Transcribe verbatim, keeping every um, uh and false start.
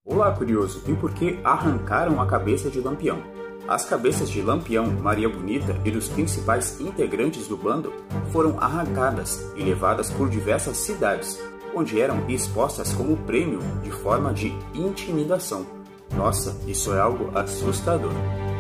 Olá, curioso! E por que arrancaram a cabeça de Lampião? As cabeças de Lampião, Maria Bonita e dos principais integrantes do bando foram arrancadas e levadas por diversas cidades, onde eram expostas como prêmio de forma de intimidação. Nossa, isso é algo assustador!